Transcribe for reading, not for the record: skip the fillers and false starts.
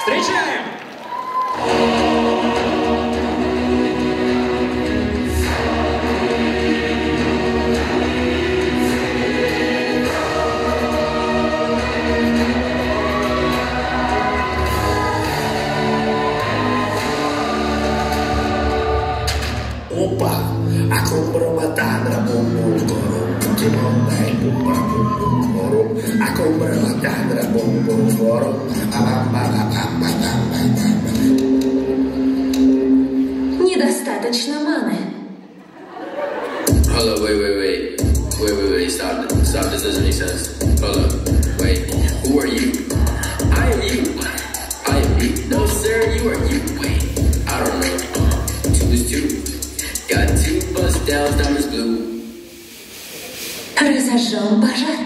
Встречаем! Opa, aku bermata berbumbung korum, cimondai berbumbung korum, aku bermata berbumbung korum, Недостаточно маны. Hold up, wait, stop, this doesn't make sense. Hold up, wait, who are you? I am you. No sir, you are you. Wait, I don't know. 2 is 2. Got 2 bust downs, diamonds blue. Разожжем пожар.